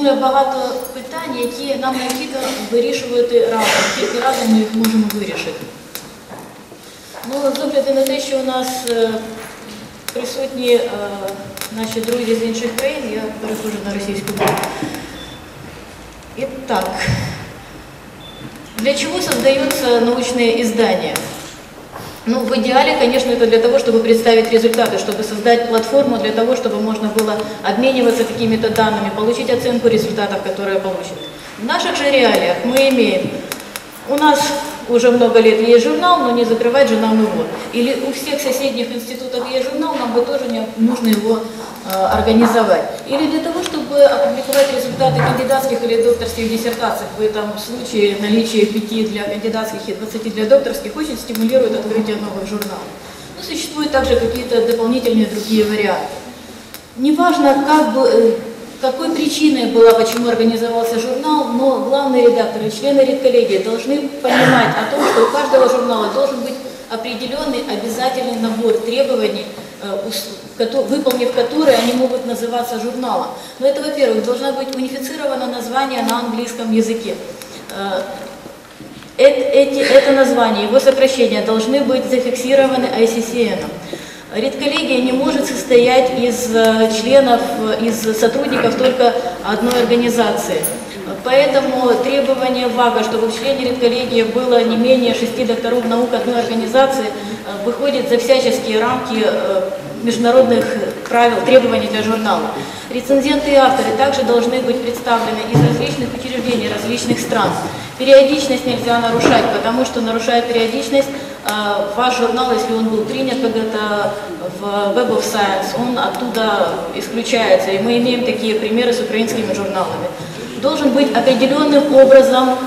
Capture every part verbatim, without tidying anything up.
існує багато питань, які нам необхідно вирішувати разом. Тільки разом ми їх можемо вирішити. Ну, з огляду на те, що у нас е, присутні е, наші друзі з інших країн, я переходжу на російську мову. Итак, для чего создаются научные издания? Ну, в идеале, конечно, это для того, чтобы представить результаты, чтобы создать платформу для того, чтобы можно было обмениваться какими-то данными, получить оценку результатов, которые получат. В наших же реалиях мы имеем, у нас уже много лет есть журнал, но не закрывать же нам его. Или у всех соседних институтов есть журнал, нам бы тоже не нужно его э, организовать. Или для того, чтобы опубликовать результаты кандидатских или докторских диссертаций, в этом случае наличие пяти для кандидатских и двадцати для докторских очень стимулирует открытие новых журналов. Но существуют также какие-то дополнительные другие варианты. Неважно, как бы, какой причиной была, почему организовался журнал, но главные редакторы, члены редколлегии должны понимать о том, что у каждого журнала должен быть определенный обязательный набор требований, выполнив которые они могут называться журналом. Но это, во-первых, должно быть унифицировано название на английском языке. Эти, это название, его сокращения должны быть зафиксированы ай си си эн. Редколлегия не может состоять из членов, из сотрудников только одной организации. Поэтому требование ВАГа, чтобы в члене редколлегии было не менее шести докторов наук одной организации, выходит за всяческие рамки международных правил, требований для журнала. Рецензенты и авторы также должны быть представлены из различных учреждений, различных стран. Периодичность нельзя нарушать, потому что, нарушая периодичность, ваш журнал, если он был принят когда-то в Web of Science, он оттуда исключается. И мы имеем такие примеры с украинскими журналами. Должен быть определенным образом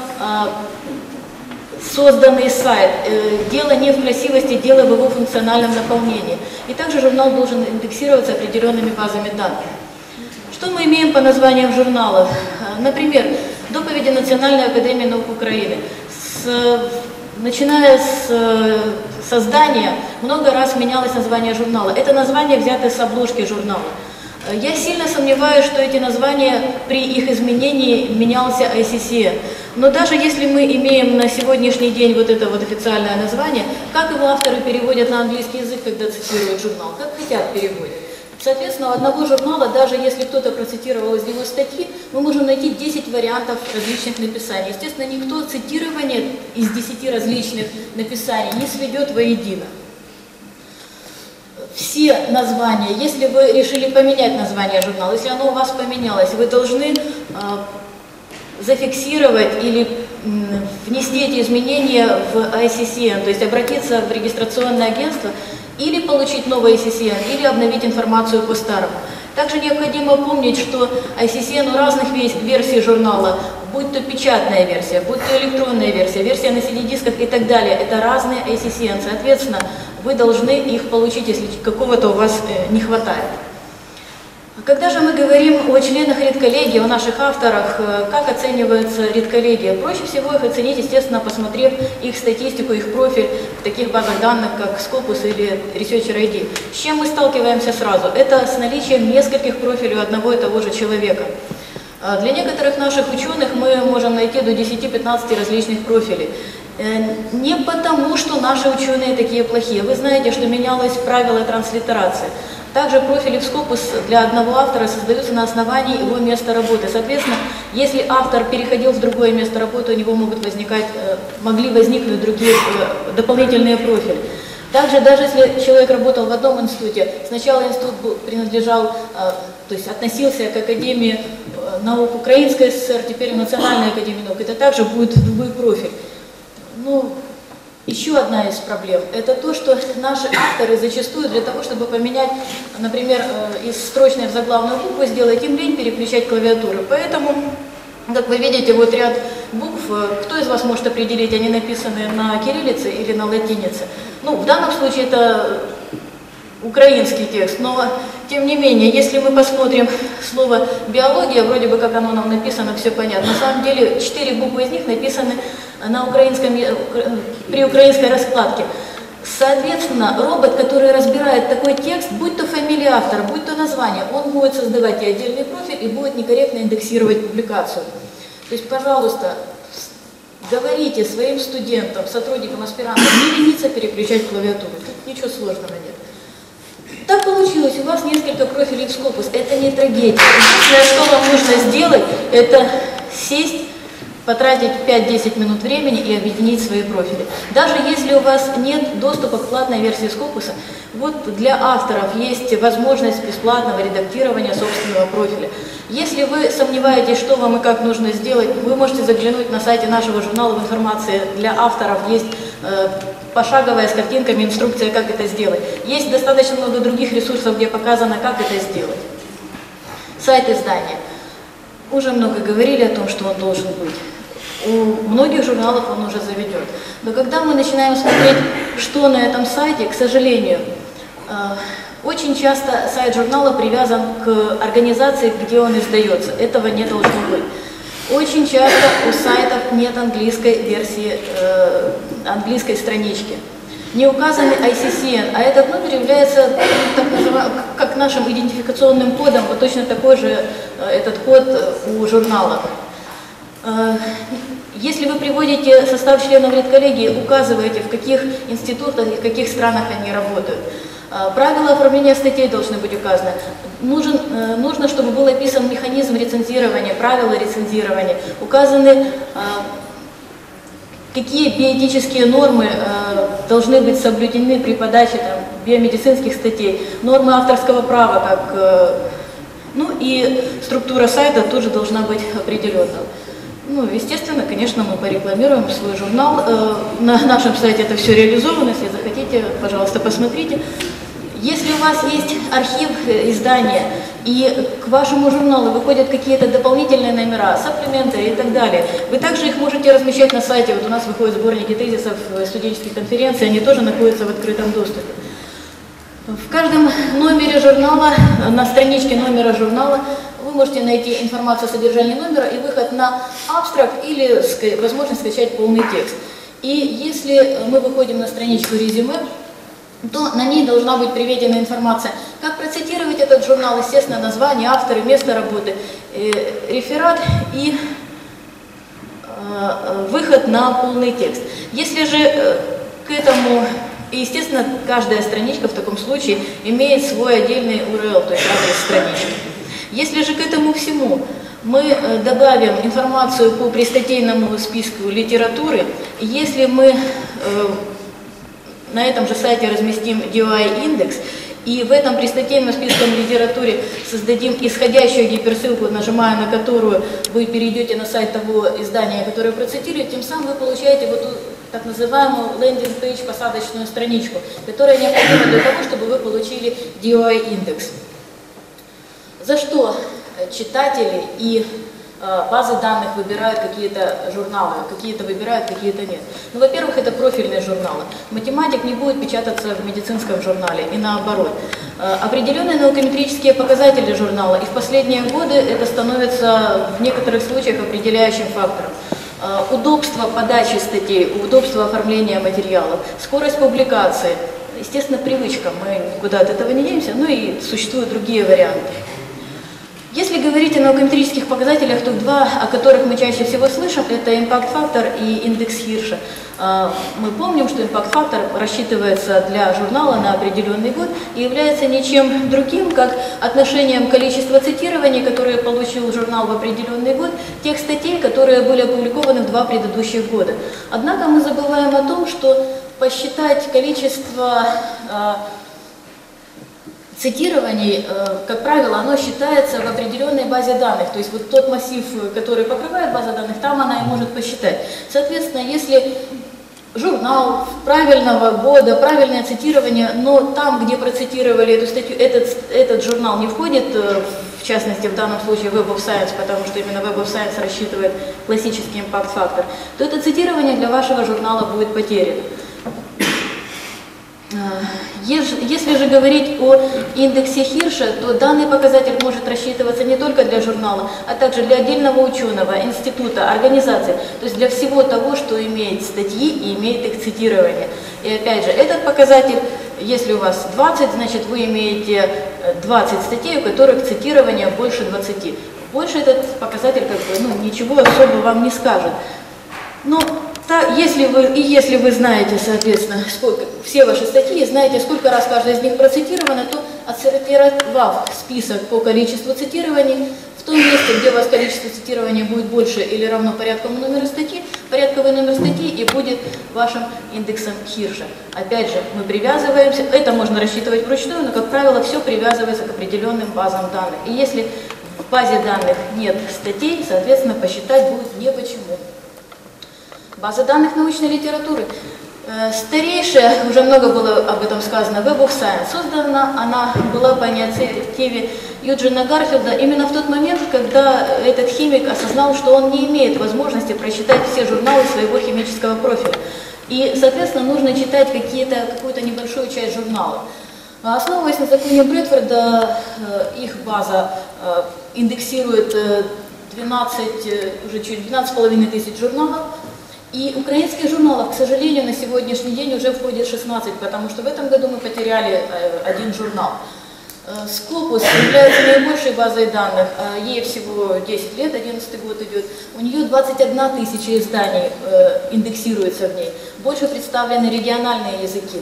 созданный сайт. Дело не в красивости, дело в его функциональном наполнении. И также журнал должен индексироваться определенными базами данных. Что мы имеем по названиям журналов? Например, доповеди Национальной академии наук Украины. С, начиная с создания, много раз менялось название журнала. Это название взято с обложки журнала. Я сильно сомневаюсь, что эти названия при их изменении менялся ай си си эн. Но даже если мы имеем на сегодняшний день вот это вот официальное название, как его авторы переводят на английский язык, когда цитируют журнал? Как хотят переводят. Соответственно, у одного журнала, даже если кто-то процитировал из него статьи, мы можем найти десять вариантов различных написаний. Естественно, никто цитирование из десяти различных написаний не сведет воедино. Все названия, если вы решили поменять название журнала, если оно у вас поменялось, вы должны э, зафиксировать или э, внести эти изменения в ай си си эн, то есть обратиться в регистрационное агентство, или получить новый ай си си эн, или обновить информацию по старому. Также необходимо помнить, что ай си си эн у разных версий журнала, будь то печатная версия, будь то электронная версия, версия на си ди-дисках и так далее, это разные ай си си эн. Соответственно, вы должны их получить, если какого-то у вас не хватает. Когда же мы говорим о членах редколлегии, о наших авторах, как оценивается редколлегия? Проще всего их оценить, естественно, посмотрев их статистику, их профиль в таких базах данных, как Scopus или Researcher ай ди. С чем мы сталкиваемся сразу? Это с наличием нескольких профилей у одного и того же человека. Для некоторых наших ученых мы можем найти до десяти-пятнадцати различных профилей. Не потому, что наши ученые такие плохие. Вы знаете, что менялось правило транслитерации. Также профили в Scopus для одного автора создаются на основании его места работы. Соответственно, если автор переходил в другое место работы, у него могут возникать, могли возникнуть другие дополнительные профили. Также, даже если человек работал в одном институте, сначала институт был, принадлежал, то есть относился к Академии наук Украинской ССР, теперь в Национальной академии наук, это также будет другой профиль. Ну, еще одна из проблем – это то, что наши авторы зачастую для того, чтобы поменять, например, из строчной в заглавную букву сделать, им лень переключать клавиатуры. Поэтому, как вы видите, вот ряд букв, кто из вас может определить, они написаны на кириллице или на латинице? Ну, в данном случае это украинский текст, но тем не менее, если мы посмотрим слово «биология», вроде бы как оно нам написано, все понятно. На самом деле, четыре буквы из них написаны на украинском, при украинской раскладке. Соответственно, робот, который разбирает такой текст, будь то фамилия автора, будь то название, он будет создавать и отдельный профиль, и будет некорректно индексировать публикацию. То есть, пожалуйста, говорите своим студентам, сотрудникам, аспирантам, не лениться переключать клавиатуру. Тут ничего сложного нет. Так получилось, у вас несколько профилей в Scopus. Это не трагедия. Единственное, что вам нужно сделать, это сесть, потратить пять-десять минут времени и объединить свои профили. Даже если у вас нет доступа к платной версии Scopus, вот для авторов есть возможность бесплатного редактирования собственного профиля. Если вы сомневаетесь, что вам и как нужно сделать, вы можете заглянуть на сайте нашего журнала в информации. Для авторов есть э, пошаговая с картинками инструкция, как это сделать. Есть достаточно много других ресурсов, где показано, как это сделать. Сайт издания. Уже много говорили о том, что он должен быть. У многих журналов он уже заведен. Но когда мы начинаем смотреть, что на этом сайте, к сожалению, э, очень часто сайт журнала привязан к организации, где он издается. Этого не должно быть. Очень часто у сайтов нет английской версии, э, английской странички. Не указаны ай си си эн, а этот номер является так называемым, как нашим идентификационным кодом, вот точно такой же э, этот код у журнала. Если вы приводите состав членов редколлегии, указываете, в каких институтах и в каких странах они работают. Правила оформления статей должны быть указаны. Нужен, нужно, чтобы был описан механизм рецензирования, правила рецензирования. Указаны, какие биоэтические нормы должны быть соблюдены при подаче там, биомедицинских статей, нормы авторского права, как, ну и структура сайта тоже должна быть определенна. Ну, естественно, конечно, мы порекламируем свой журнал. На нашем сайте это все реализовано. Если захотите, пожалуйста, посмотрите. Если у вас есть архив издания, и к вашему журналу выходят какие-то дополнительные номера, сапплементы и так далее, вы также их можете размещать на сайте. Вот у нас выходят сборники тезисов студенческих конференций, они тоже находятся в открытом доступе. В каждом номере журнала, на страничке номера журнала, вы можете найти информацию о содержании номера и выход на абстракт или возможность скачать полный текст. И если мы выходим на страничку резюме, то на ней должна быть приведена информация, как процитировать этот журнал, естественно, название, авторы, место работы, реферат и выход на полный текст. Если же к этому, естественно, каждая страничка в таком случае имеет свой отдельный ю ар эл, то есть адрес странички. Если же к этому всему мы добавим информацию по пристатейному списку литературы, если мы на этом же сайте разместим ди о ай-индекс, и в этом пристатейном списке литературе создадим исходящую гиперссылку, нажимая на которую вы перейдете на сайт того издания, которое процитируете, тем самым вы получаете вот ту так называемую лендинг-пейдж, посадочную страничку, которая необходима для того, чтобы вы получили ди о ай-индекс. За что читатели и э, базы данных выбирают какие-то журналы, какие-то выбирают, какие-то нет? Ну, во-первых, это профильные журналы. Математик не будет печататься в медицинском журнале и наоборот. Э, определенные наукометрические показатели журнала, и в последние годы это становится в некоторых случаях определяющим фактором. Э, удобство подачи статей, удобство оформления материалов, скорость публикации. Естественно, привычка, мы никуда от этого не денемся, ну и существуют другие варианты. Если говорить о наукометрических показателях, то два, о которых мы чаще всего слышим, это импакт-фактор и индекс Хирша. Мы помним, что импакт-фактор рассчитывается для журнала на определенный год и является ничем другим, как отношением количества цитирований, которые получил журнал в определенный год, тех статей, которые были опубликованы в два предыдущих года. Однако мы забываем о том, что посчитать количество цитирований, как правило, оно считается в определенной базе данных, то есть вот тот массив, который покрывает база данных, там она и может посчитать. Соответственно, если журнал правильного года, правильное цитирование, но там, где процитировали эту статью, этот, этот журнал не входит, в частности, в данном случае Web of Science, потому что именно Web of Science рассчитывает классический импакт-фактор, то это цитирование для вашего журнала будет потеряно. Если же говорить о индексе Хирша, то данный показатель может рассчитываться не только для журнала, а также для отдельного ученого, института, организации, то есть для всего того, что имеет статьи и имеет их цитирование. И опять же, этот показатель, если у вас двадцать, значит вы имеете двадцать статей, у которых цитирование больше двадцати. Больше этот показатель как бы, ну, ничего особо вам не скажет. Но та, если вы, и если вы знаете, соответственно, сколько, все ваши статьи, знаете, сколько раз каждая из них процитирована, то отсортировав список по количеству цитирований, в том месте, где у вас количество цитирования будет больше или равно порядковому номеру статьи, порядковый номер статьи и будет вашим индексом Хирша. Опять же, мы привязываемся, это можно рассчитывать вручную, но, как правило, все привязывается к определенным базам данных. И если в базе данных нет статей, соответственно, посчитать будет не почему. База данных научной литературы. Старейшая, уже много было об этом сказано, Web of Science. Создана она была по инициативе Юджина Гарфилда именно в тот момент, когда этот химик осознал, что он не имеет возможности прочитать все журналы своего химического профиля. И, соответственно, нужно читать какие-то, какую-то небольшую часть журналов. Основываясь на законе Брэдфорда, их база индексирует двенадцать, уже чуть двенадцать с половиной тысяч журналов. И украинских журналов, к сожалению, на сегодняшний день уже входит шестнадцать, потому что в этом году мы потеряли один журнал. Scopus является наибольшей базой данных, ей всего десять лет, одиннадцатый год идет. У нее двадцать одна тысяча изданий индексируется в ней. Больше представлены региональные языки.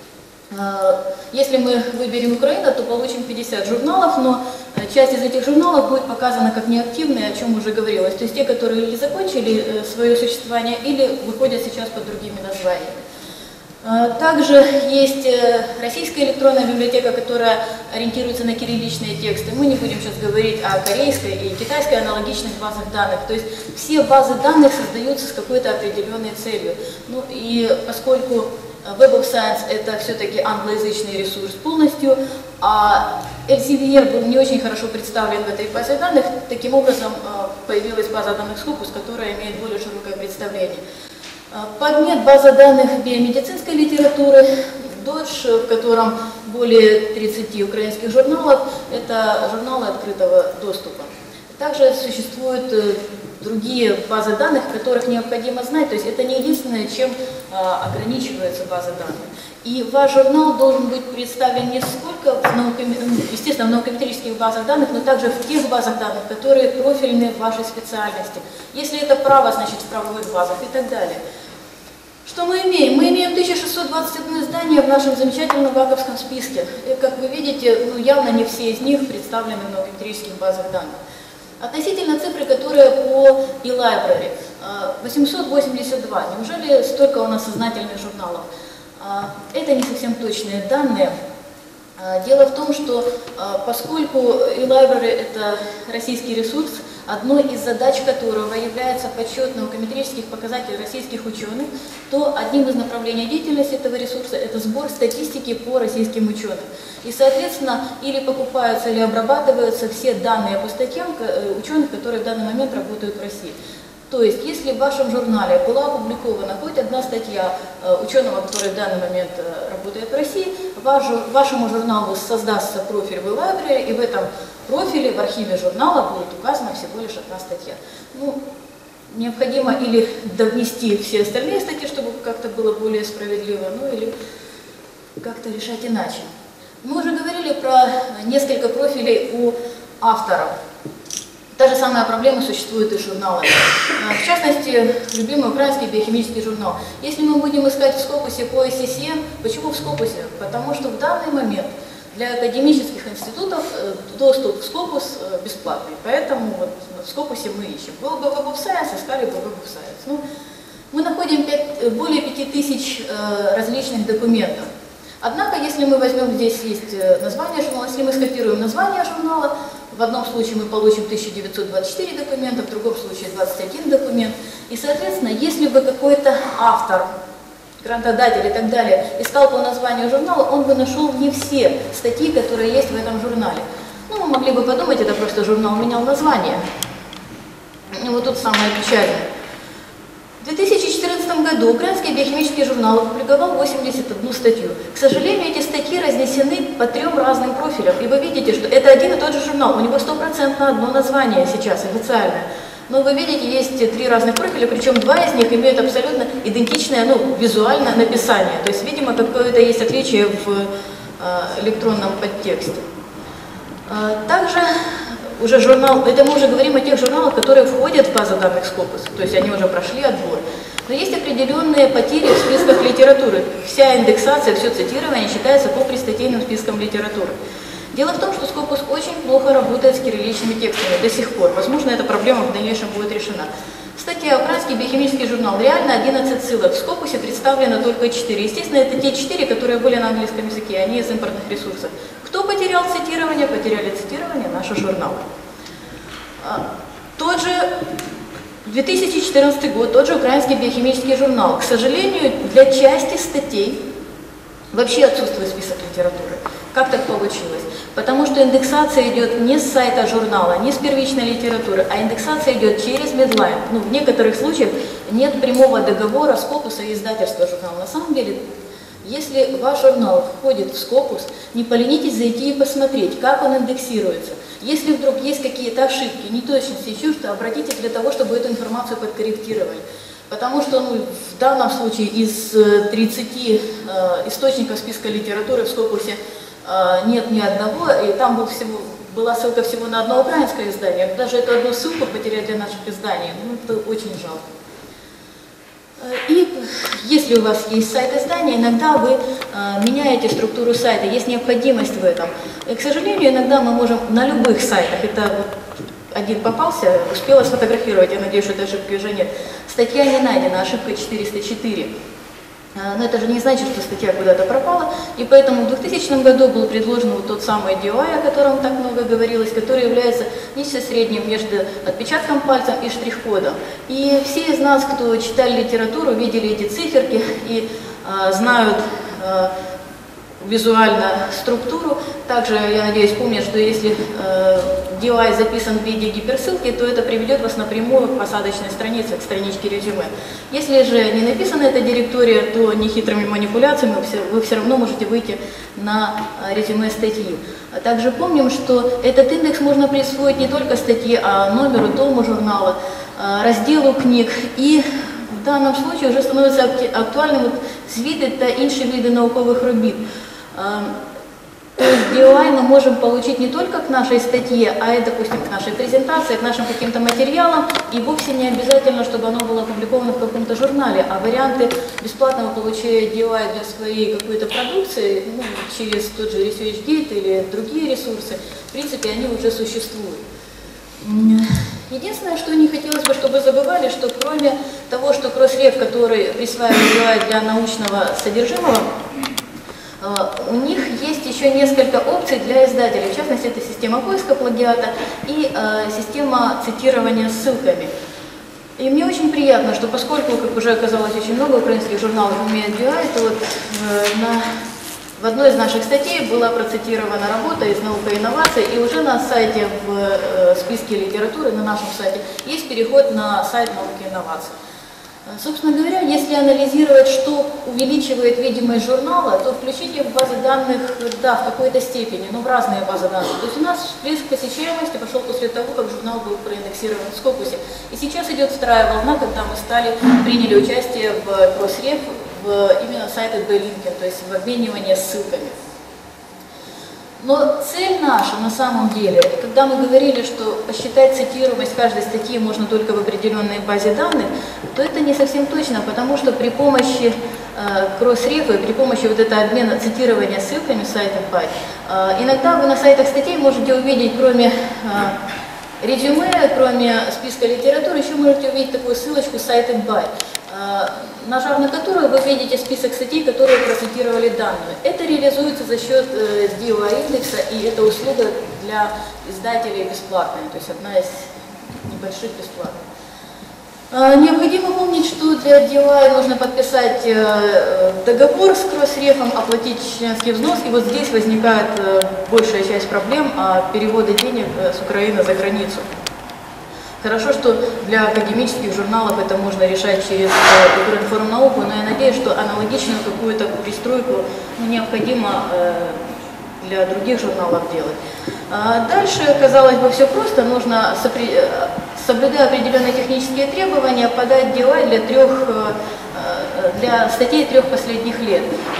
Если мы выберем Украину, то получим пятьдесят журналов, но часть из этих журналов будет показана как неактивные, о чем уже говорилось. То есть те, которые или закончили свое существование, или выходят сейчас под другими названиями. Также есть российская электронная библиотека, которая ориентируется на кирилличные тексты. Мы не будем сейчас говорить о корейской и китайской аналогичных базах данных. То есть все базы данных создаются с какой-то определенной целью. Ну и поскольку Web of Science это все-таки англоязычный ресурс полностью, а эл си ви ар был не очень хорошо представлен в этой базе данных, таким образом появилась база данных Scopus, которая имеет более широкое представление. Подмет база данных биомедицинской литературы, Додж, в котором более тридцати украинских журналов, это журналы открытого доступа. Также существуют другие базы данных, которых необходимо знать, то есть это не единственное, чем а, ограничивается база данных. И ваш журнал должен быть представлен не сколько, в науко, естественно, в наукометрических базах данных, но также в тех базах данных, которые профильны в вашей специальности. Если это право, значит в правовых базах и так далее. Что мы имеем? Мы имеем тысячу шестьсот двадцать одно издание в нашем замечательном ваковском списке. И, как вы видите, ну, явно не все из них представлены в наукометрических базах данных. Относительно цифры, которые по eLibrary, восемьсот восемьдесят два. Неужели столько у нас сознательных журналов? Это не совсем точные данные. Дело в том, что поскольку eLibrary это российский ресурс, одной из задач которого является подсчет наукометрических показателей российских ученых, то одним из направлений деятельности этого ресурса это сбор статистики по российским ученым. И, соответственно, или покупаются, или обрабатываются все данные по статьям ученых, которые в данный момент работают в России. То есть, если в вашем журнале была опубликована хоть одна статья ученого, который в данный момент работает в России, ваш, вашему журналу создастся профиль в eLibrary, и в этом профиле, в архиве журнала будет указана всего лишь одна статья. Ну, необходимо или довнести все остальные статьи, чтобы как-то было более справедливо, ну или как-то решать иначе. Мы уже говорили про несколько профилей у авторов. Та же самая проблема существует и с журналами. В частности, любимый украинский биохимический журнал. Если мы будем искать в Scopus по ай си си эм, почему в Scopus? Потому что в данный момент для академических институтов доступ в Scopus бесплатный. Поэтому вот в Scopus мы ищем. Был бы Web of Science, искали бы Web of Science. Ну, мы находим пять, более пяти тысяч различных документов. Однако, если мы возьмем, здесь есть название журнала, если мы скопируем название журнала, в одном случае мы получим тысяча девятьсот двадцать четыре документа, в другом случае двадцать один документ. И, соответственно, если бы какой-то автор, грантодатель и так далее искал по названию журнала, он бы нашел не все статьи, которые есть в этом журнале. Ну, мы могли бы подумать, это просто журнал менял название. И вот тут самое печальное. В две тысячи четырнадцатом году украинский биохимический журнал опубликовал восемьдесят одну статью. К сожалению, эти статьи разнесены по трем разным профилям. И вы видите, что это один и тот же журнал. У него стопроцентно одно название сейчас официальное. Но вы видите, есть три разных профиля, причем два из них имеют абсолютно идентичное, ну, визуальное написание. То есть, видимо, какое-то есть отличие в э, электронном подтексте. Э, также уже журнал, это мы уже говорим о тех журналах, которые входят в базу данных Scopus, то есть они уже прошли отбор. Но есть определенные потери в списках литературы. Вся индексация, все цитирование считается по пристатейным спискам литературы. Дело в том, что Scopus очень плохо работает с кирилличными текстами до сих пор. Возможно, эта проблема в дальнейшем будет решена. Кстати, украинский биохимический журнал, реально одиннадцать ссылок. В Scopus представлено только четыре. Естественно, это те четыре, которые были на английском языке, они из импортных ресурсов. Кто потерял цитирование? Потеряли цитирование наши журналы. Тот же две тысячи четырнадцатый год, тот же украинский биохимический журнал. К сожалению, для части статей вообще отсутствует список литературы. Как так получилось? Потому что индексация идет не с сайта журнала, не с первичной литературы, а индексация идет через Medline. Ну, в некоторых случаях нет прямого договора Scopus и издательства журнала. На самом деле, если ваш журнал входит в Scopus, не поленитесь зайти и посмотреть, как он индексируется. Если вдруг есть какие-то ошибки, неточности, еще что, обратитесь для того, чтобы эту информацию подкорректировали. Потому что ну, в данном случае из тридцати э, источников списка литературы в Scopus э, нет ни одного, и там был всего, была ссылка всего на одно украинское издание. Даже эту одну ссылку потерять для наших изданий, ну, это очень жалко. И если у вас есть сайт издания, иногда вы э, меняете структуру сайта, есть необходимость в этом. И, к сожалению, иногда мы можем на любых сайтах, это вот один попался, успела сфотографировать, я надеюсь, что этой ошибки уже нет. Статья не найдена, ошибка четыреста четыре. Но это же не значит, что статья куда-то пропала, и поэтому в двухтысячном году был предложен вот тот самый ди ю ай, о котором так много говорилось, который является нечто средним между отпечатком пальца и штрих-кодом. И все из нас, кто читали литературу, видели эти циферки и э, знают э, визуально структуру. Также, я надеюсь, помнят, что если э, ди ю ай записан в виде гиперссылки, то это приведет вас напрямую к посадочной странице, к страничке резюме. Если же не написана эта директория, то нехитрыми манипуляциями вы все, вы все равно можете выйти на резюме статьи. А также помним, что этот индекс можно присвоить не только статье, а номеру, тому журнала, разделу книг. И в данном случае уже становится актуальным звіти та інші види наукових робіт. То есть ди ю ай мы можем получить не только к нашей статье, а и, допустим, к нашей презентации, к нашим каким-то материалам, и вовсе не обязательно, чтобы оно было опубликовано в каком-то журнале, а варианты бесплатного получения ди ю ай для своей какой-то продукции, ну, через тот же ResearchGate или другие ресурсы, в принципе, они уже существуют. Единственное, что не хотелось бы, чтобы забывали, что кроме того, что Crossref, который присваивает ди ю ай для научного содержимого, у них есть еще несколько опций для издателей. В частности, это система поиска плагиата и э, система цитирования ссылками. И мне очень приятно, что поскольку, как уже оказалось, очень много украинских журналов имеют ди ю ай, то вот э, на, в одной из наших статей была процитирована работа из «Наука и инновации», и уже на сайте, в э, списке литературы, на нашем сайте, есть переход на сайт «Науки и инновации». Собственно говоря, если анализировать, что увеличивает видимость журнала, то включить их в базы данных, да, в какой-то степени, но в разные базы данных. То есть у нас всплеск посещаемости пошел после того, как журнал был проиндексирован в Scopus. И сейчас идет вторая волна, когда мы стали, приняли участие в Crossref, в именно сайты B-linking, то есть в обменивании ссылками. Но цель наша на самом деле, когда мы говорили, что посчитать цитируемость каждой статьи можно только в определенной базе данных, то это не совсем точно, потому что при помощи э, Crossref, при помощи вот этого обмена цитирования ссылками сайта Py, э, иногда вы на сайтах статей можете увидеть, кроме э, резюме, кроме списка литературы, еще можете увидеть такую ссылочку сайта Py, э, нажав на которую вы видите список статей, которые процитировали данную. Это реализуется за счет э, ди ю ай индекса, и это услуга для издателей бесплатная, то есть одна из небольших бесплатных. Э, необходимо помнить, что для ди ю ай нужно подписать э, договор с Crossref, оплатить членский взнос, и вот здесь возникает э, большая часть проблем о переводе денег э, с Украины за границу. Хорошо, что для академических журналов это можно решать через Укринформнауку, но я надеюсь, что аналогичную какую-то пристройку ну, необходимо э, для других журналов делать. Дальше, казалось бы, все просто. Нужно, соблюдая определенные технические требования, подать ди ай для, трех, для статей трех последних лет.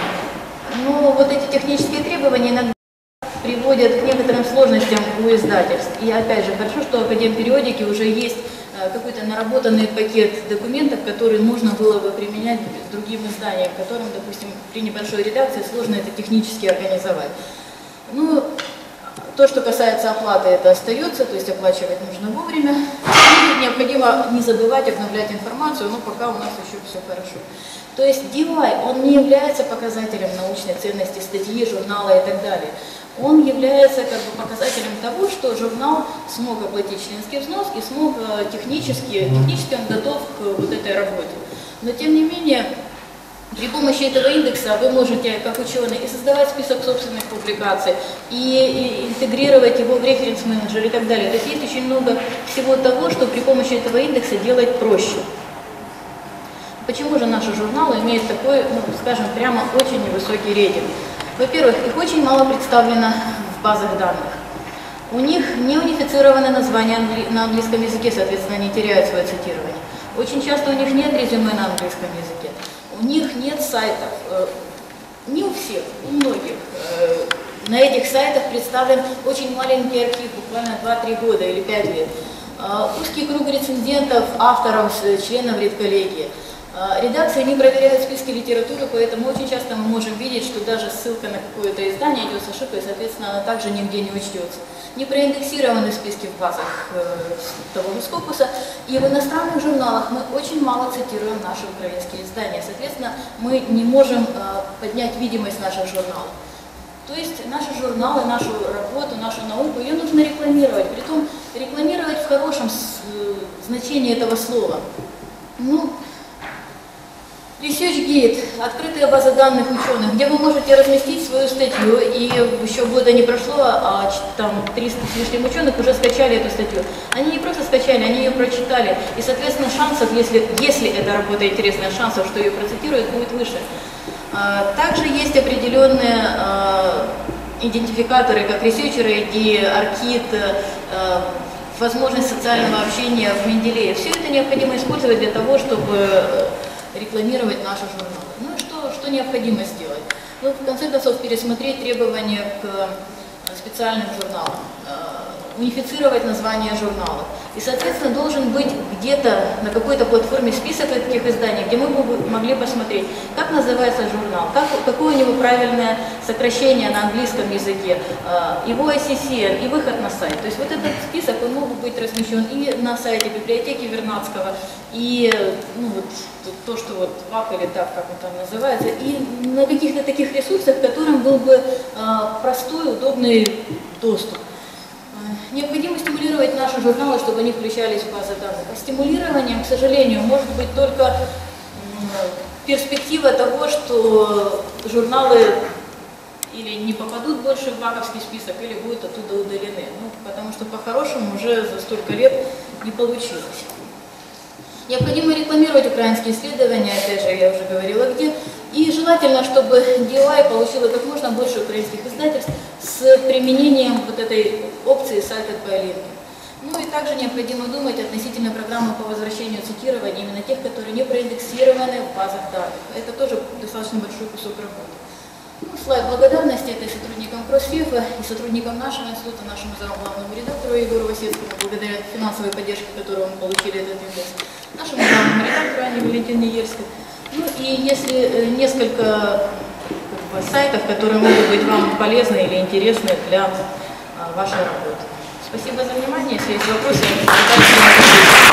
Но вот эти технические требования иногда приводят к некоторым сложностям у издательств. И опять же, хорошо, что в Академпериодике уже есть какой-то наработанный пакет документов, которые можно было бы применять другим изданиям, которым, допустим, при небольшой редакции сложно это технически организовать. Ну, то, что касается оплаты, это остается, то есть оплачивать нужно вовремя. И необходимо не забывать обновлять информацию, но пока у нас еще все хорошо. То есть ди ай, он не является показателем научной ценности статьи, журнала и так далее. Он является как бы показателем того, что журнал смог оплатить членский взнос и смог технически, технически он готов к вот этой работе. Но тем не менее, при помощи этого индекса вы можете, как ученый, и создавать список собственных публикаций, и, и интегрировать его в референс-менеджер и так далее. То есть есть очень много всего того, что при помощи этого индекса делать проще. Почему же наши журналы имеют такой, ну, скажем, прямо очень невысокий рейтинг? Во-первых, их очень мало представлено в базах данных. У них не унифицированы названия англи... на английском языке, соответственно, они теряют свое цитирование. Очень часто у них нет резюме на английском языке. У них нет сайтов. Не у всех, у многих. На этих сайтах представлен очень маленький архив, буквально два-три года или пять лет. Узкий круг рецензентов, авторов, членов редколлегии. Редакции не проверяют списки литературы, поэтому очень часто мы можем видеть, что даже ссылка на какое-то издание идет с ошибкой, соответственно, она также нигде не учтется. Не проиндексированы списки в базах э, того же Scopus, и в иностранных журналах мы очень мало цитируем наши украинские издания, соответственно, мы не можем э, поднять видимость наших журналов. То есть наши журналы, нашу работу, нашу науку, ее нужно рекламировать, притом рекламировать в хорошем э, значении этого слова. Ну, ResearchGate – открытая база данных ученых, где вы можете разместить свою статью, и еще года не прошло, а там триста с лишним ученых уже скачали эту статью. Они не просто скачали, они ее прочитали, и, соответственно, шансов, если, если эта работа интересная, шансов, что ее процитируют, будет выше. Также есть определенные идентификаторы, как Researcher ай ди, Аркид, возможность социального общения в Менделее. Все это необходимо использовать для того, чтобы рекламировать наши журналы. Ну и что, что необходимо сделать? Ну, в конце концов, пересмотреть требования к специальным журналам, унифицировать название журналов. И, соответственно, должен быть где-то на какой-то платформе список таких изданий, где мы бы могли посмотреть, как называется журнал, как, какое у него правильное сокращение на английском языке, его ай си си эн и выход на сайт. То есть вот этот список, он мог быть размещен и на сайте библиотеки Вернадского, и ну, вот, то, что вот ВАК или так, как он там называется, и на каких-то таких ресурсах, к которым был бы простой, удобный доступ. Необходимо стимулировать наши журналы, чтобы они включались в базы данных. А стимулированием, к сожалению, может быть только перспектива того, что журналы или не попадут больше в ваковский список, или будут оттуда удалены. Ну, потому что по-хорошему уже за столько лет не получилось. Необходимо рекламировать украинские исследования, опять же, я уже говорила где. И желательно, чтобы ди ай получила как можно больше украинских издательств с применением вот этой опции Cited by Linking. Ну и также необходимо думать относительно программы по возвращению цитирования, именно тех, которые не проиндексированы в базах данных. Это тоже достаточно большой кусок работы. Ну, слайд благодарности этой сотрудникам Кросфифа и сотрудникам нашего института, нашему главному редактору Егору Васецкому, благодаря финансовой поддержке, которую мы получили этот индекс, нашему главному редактору Анне Валентине Ельской. Ну и если несколько как бы, сайтов, которые могут быть вам полезны или интересны для а, вашей работы. Спасибо за внимание. Если есть вопросы, я